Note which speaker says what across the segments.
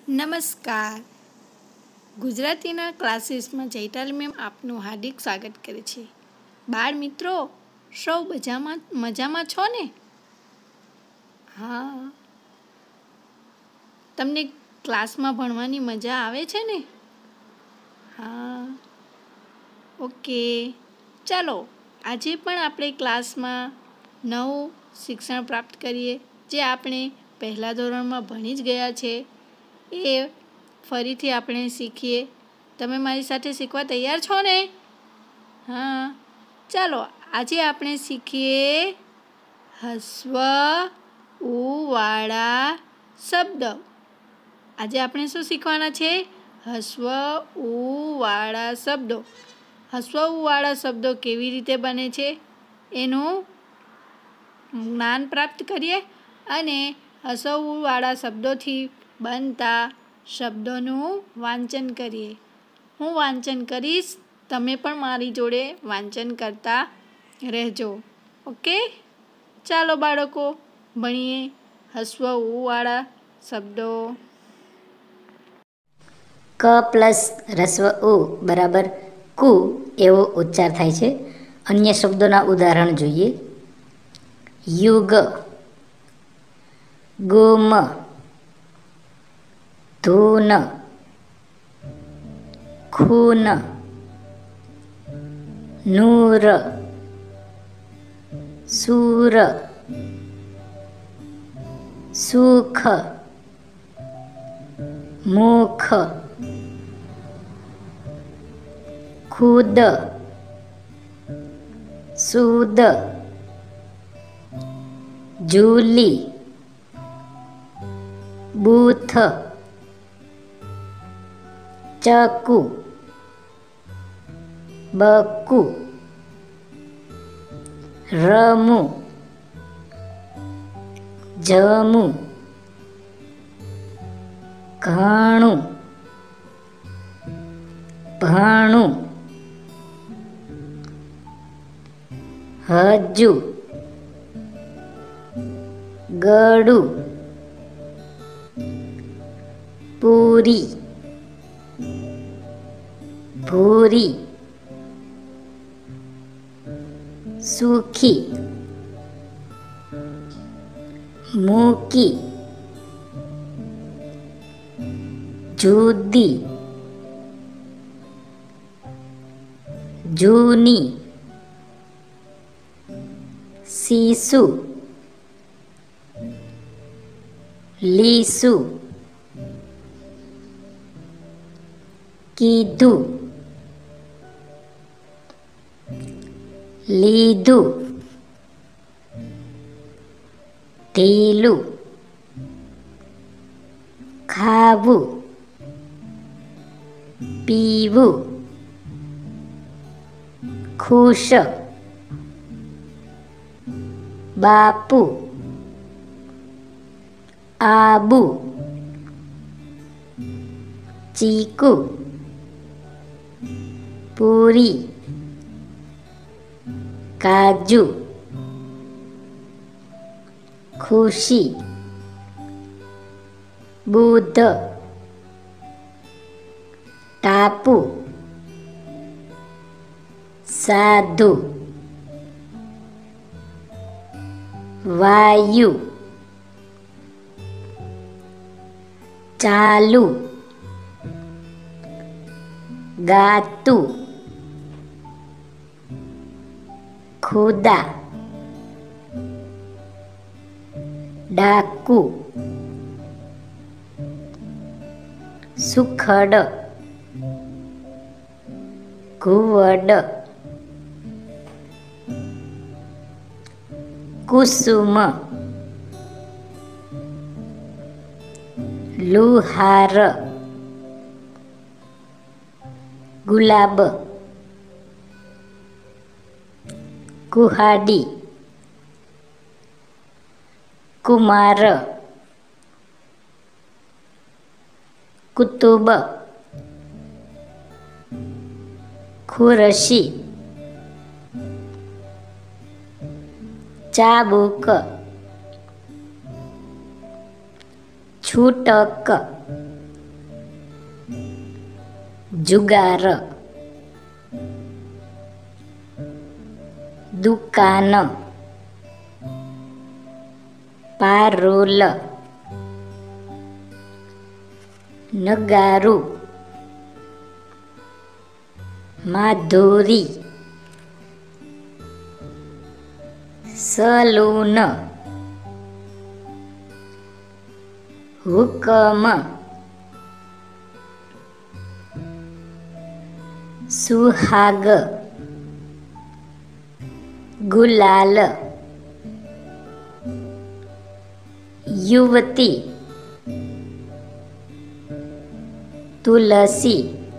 Speaker 1: નમસ્કાર. ગુજરાતીના ક્લાસીસમાં ચૈતાલી મેમ આપનું હાર્દિક સ્વાગત કરે છે. બાળ મિત્રો, સૌ મજામાં છો ને? હા. તમને ક્લાસમાં ભણવાની મજા આવે છે ને? હા. ઓકે. ચાલો, આજે પણ આપણે ક્લાસમાં નવું શિક્ષણ પ્રાપ્ત કરીએ, જે આપણે પહેલા ધોરણમાં ભણી જ ગયા છે. એ ફરીથી આપણે શીખીએ. તમે મારી સાથે શીખવા તૈયાર છો ને? હા. ચાલો, આજે આપણે શીખીએ હસ્વ ઉ વાળા શબ્દ. આજે આપણે શું શીખવાના છે? હસ્વ ઉ વાળા શબ્દો. હસ્વ ઉ વાળા શબ્દો કેવી રીતે બને છે એનું જ્ઞાન પ્રાપ્ત કરીએ અને હસ્વ ઉ વાળા શબ્દોથી બનતા શબ્દોનું વાંચન કરીએ. હું વાંચન કરીશ, તમે પણ મારી જોડે વાંચન કરતા રહેજો. ઓકે? ચાલો બાળકો, ભણીએ હસ્વ ઉ વાળા શબ્દો.
Speaker 2: ક પ્લસ રસ્વ ઉ બરાબર કુ એવો ઉચ્ચાર થાય છે. અન્ય શબ્દોના ઉદાહરણ જોઈએ. યુગ, ગુમ, ધૂન, ખૂન, નૂર, સૂર, સુખ, મુખ, ખુદ, સૂદ, જૂલી, બૂથ, ચકુ, બકુ, રમુ, જમુ, ઘણું, ભણું, હજુ, ગળું, પૂરી, ભૂરી, સુખી, મૂકી, જુદી, જૂની, શીશુ, લીસુ, કીધું, લીધું, ઢીલું, ખાવું, પીવું, ખુશ, બાપુ, આબુ, ચીકુ, પૂરી, કાજુ, ખુશી, બુધ, ટાપુ, સાધુ, વાયુ, ચાલુ, ગાતું, ખુદા, ડાકુ, સુખડ, ઘુવડ, કુસુમ, લુહાર, ગુલાબ, કુહાડી, કુમાર, કુતુબ, ખુરશી, ચાબુક, છૂટક, જુગાર, દુકાન, પારોલ, નગારું, માધુરી, સલૂન, હુકમ, સુહાગ, ગુલાલ, યુવતી, તુલસી,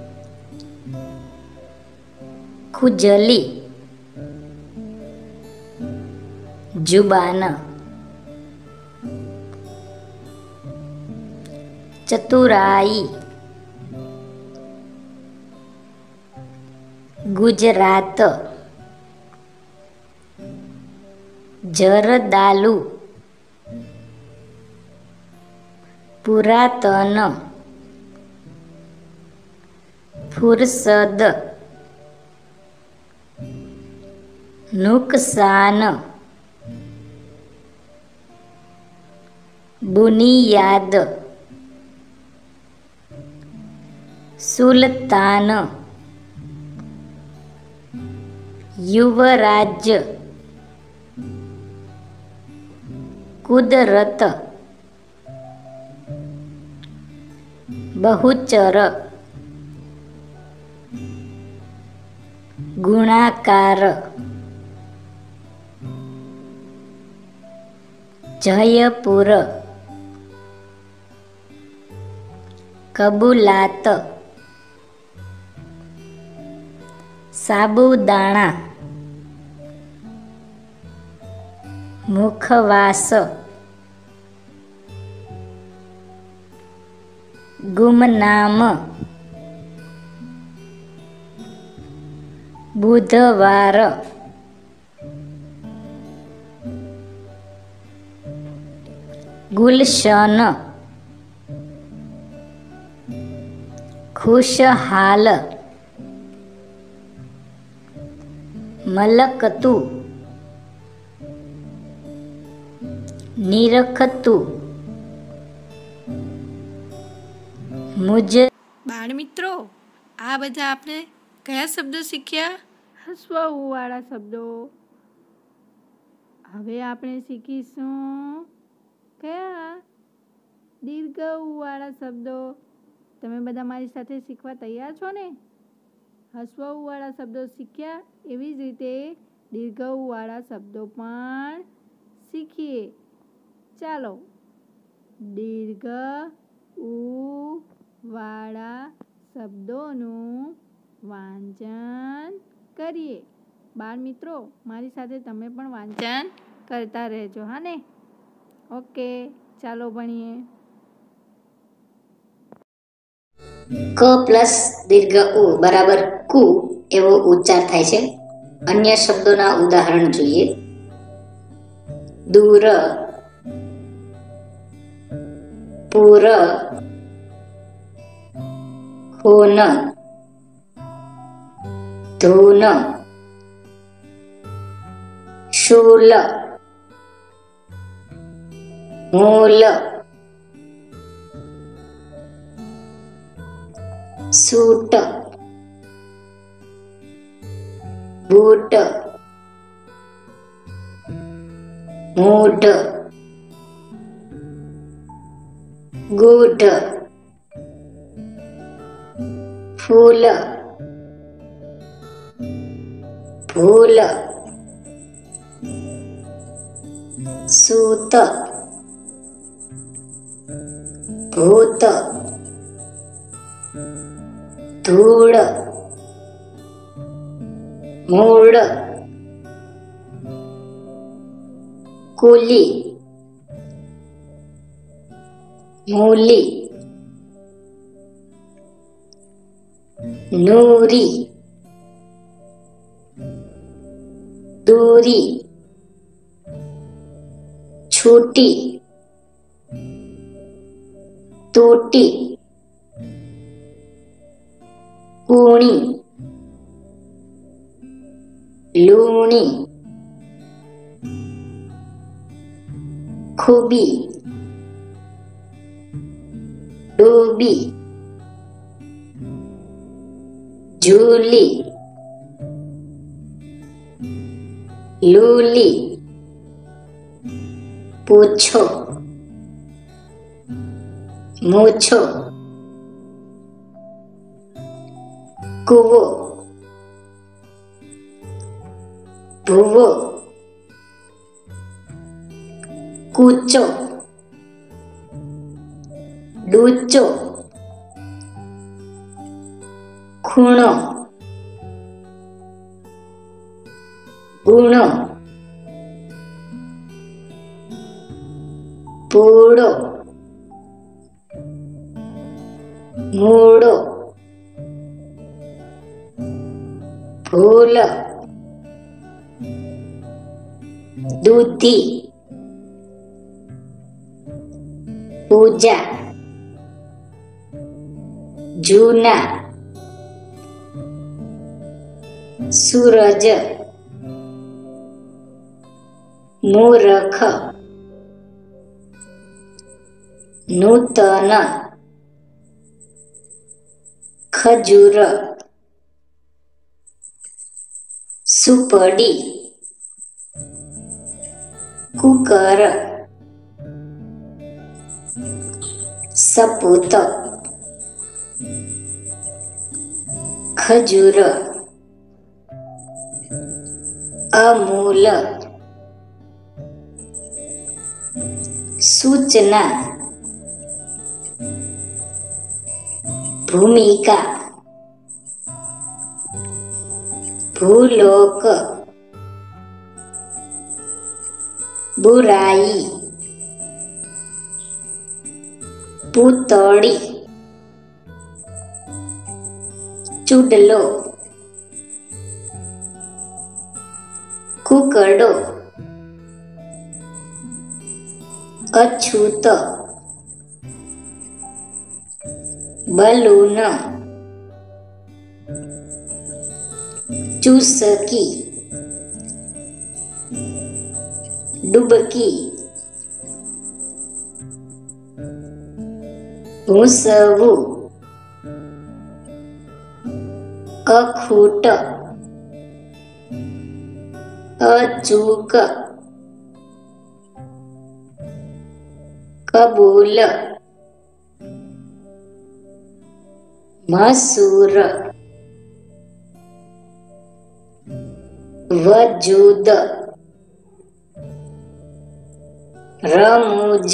Speaker 2: ખુજલી, જુબાન, ચતુરાઈ, ગુજરાત, જરદાલુ, પુરાતન, ફુરસદ, નુકસાન, બુનિયાદ, સુલતાન, યુવરાજ, કુદરત, બહુચર, ગુણાકાર, જયપુર, કબૂલાત, સાબુદાણા, મુખવાસ, ગુમનામ, બુધવાર, ગુલશન, ખુશહાલ, મલકતું, નિરખતું,
Speaker 1: બાળમિત્રો, આ બધા આપણે કયા શબ્દો શીખ્યા? હસવા વાળા શબ્દો. હવે આપણે શીખીશું કયા? દીર્ઘ વાળા શબ્દો. તમે બધા મારી સાથે શીખવા તૈયાર છો ને? હસવા વાળા શબ્દો શીખ્યા, એવી જ રીતે દીર્ઘ વાળા શબ્દો પણ શીખીએ. ચાલો, દીર્ઘ વાળા શબ્દોનું વાંચન કરીએ. બાળ મિત્રો, મારી સાથે તમે પણ વાંચન કરતા રહેજો, હા ને? ઓકે, ચાલો ભણીએ.
Speaker 2: ક પ્લસ દીર્ઘ ઉ બરાબર કુ એવો ઉચ્ચાર થાય છે. અન્ય શબ્દોના ઉદાહરણ જોઈએ. દૂર, પૂર, ખૂન, ધૂન, શૂલ, મૂલ, સૂટ, બૂટ, મૂઢ, ગૂઢ, ફૂલ, ભૂલ, સૂત, ભૂત, ધૂળ, મૂળ, કુલી, મૂલી, નૂરી, દૂરી, છૂટી, તૂટી, કુણી, લૂણી, ખૂબી, ડૂબી, ઝૂલી, લૂલી, પૂછો, મૂછો, કૂવો, ભૂવો, કૂચો, ડૂચો, ખૂણો, ગુણો, પૂળો, મૂળો, ફૂલ, દૂધી, પૂજા, જૂના, સૂરજ, મૂરખ, નૂતન, ખજૂર, સુપડી, કુકર, સપૂત, ખજૂર, અમૂલ, સૂચના, ભૂમિકા, ભૂલોક, બુરાઈ, પૂતળી, ચૂડલો, કુકડો, અછૂત, બલૂન, ચૂસકી, ડૂબકી, ભૂસવું, અખૂટ, અચૂક, કબૂલ, મસૂર, વજૂદ, રમૂજ,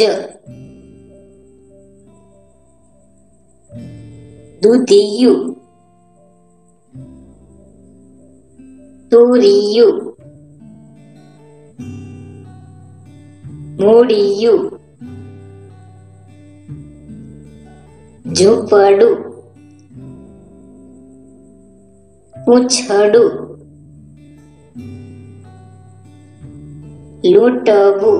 Speaker 2: દૂધિયું, તુરિયું, મૂળિયું, ઝૂંપડું, પૂંછડું, લૂંટવું,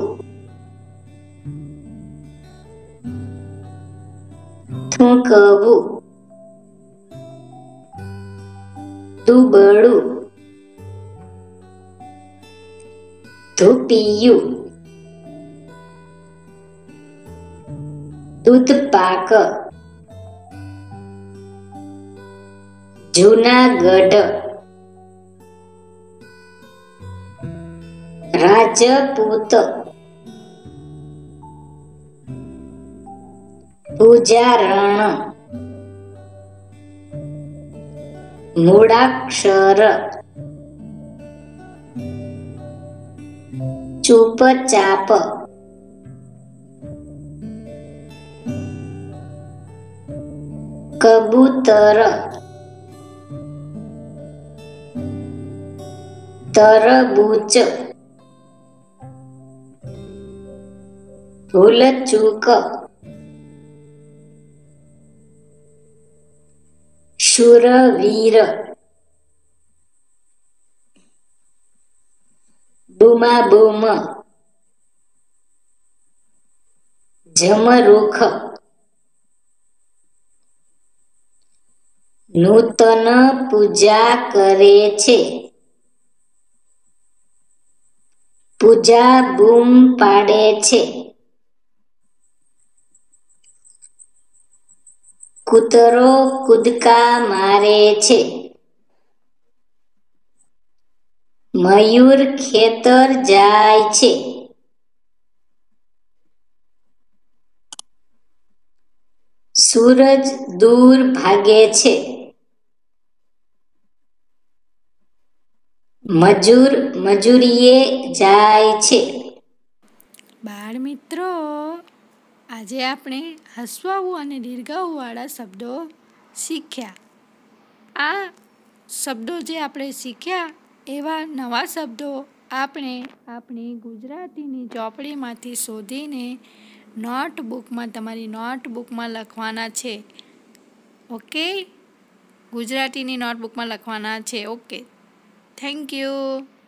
Speaker 2: થૂંકવું, દુબળું, ધૂપિયું, દૂધપાક, જૂનાગઢ, રાજપૂત, પૂજારણ, મૂળાક્ષર, ચૂપચાપ, કબૂતર, તરબૂચ, ભૂલચૂક, શૂરવીર, બૂમાબૂમ, જમરૂખ, નૂતન પૂજા કરે છે. પૂજા બૂમ પાડે છે. કૂતરો કૂદકા મારે છે. મયુર ખેતર જાય છે. સૂરજ દૂર ભાગે છે. મજૂર મજૂરીએ જાય છે.
Speaker 1: બાળ મિત્રો, આજે આપણે હસવાવું અને દીર્ઘાઉવાળા શબ્દો શીખ્યા. આ શબ્દો જે આપણે શીખ્યા એવા નવા શબ્દો આપણે આપણી ગુજરાતીની ચોપડીમાંથી શોધીને તમારી નોટબુકમાં લખવાના છે. ઓકે, ગુજરાતીની નોટબુકમાં લખવાના છે. Okay, thank you.